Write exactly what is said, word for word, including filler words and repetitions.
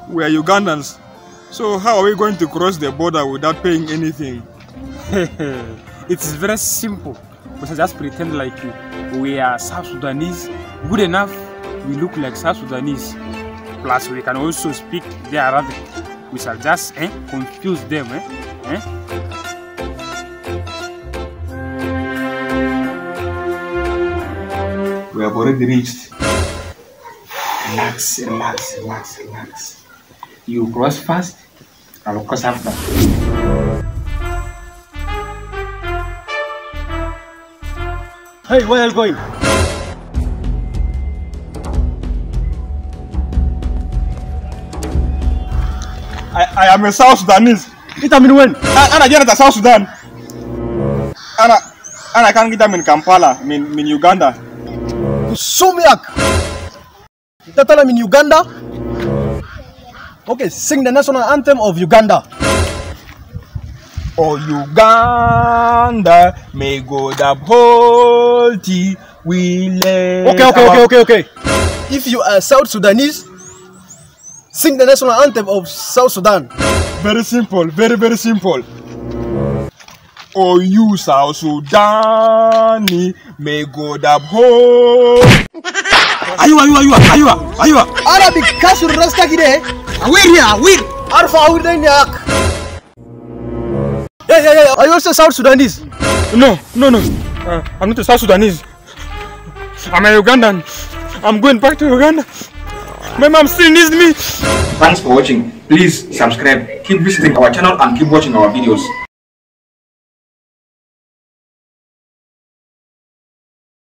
we are Ugandans. So how are we going to cross the border without paying anything? It's very simple. We shall just pretend like we are South Sudanese. Good enough, we look like South Sudanese. Plus, we can also speak their Arabic. We shall just eh, confuse them. Eh? Eh? We have already reached. Relax, relax, relax, relax. You cross first, I will cross after. Hey, where are you going? I, I am a South Sudanese. It I mean when? And I get South Sudan. And I, and I can't get them in Kampala, I mean, in Uganda. Sumiak. That time in Uganda. Okay, sing the national anthem of Uganda. Oh Uganda, may God uphold thee. We let Okay, okay, okay, okay, okay. If you are South Sudanese, sing the national anthem of South Sudan. Very simple, very, very simple. Oh, you South Sudan, may God uphold. Aywa, aywa, aywa, aywa, aywa. Arabic kasur rasta kide. Awir ya, awir. Arfa awir denyak. Yeah, yeah, yeah. Are you also South Sudanese? No, no, no. Uh, I'm not a South Sudanese. I'm a Ugandan. I'm going back to Uganda. My mom still needs me. Thanks for watching. Please subscribe, keep visiting our channel and keep watching our videos.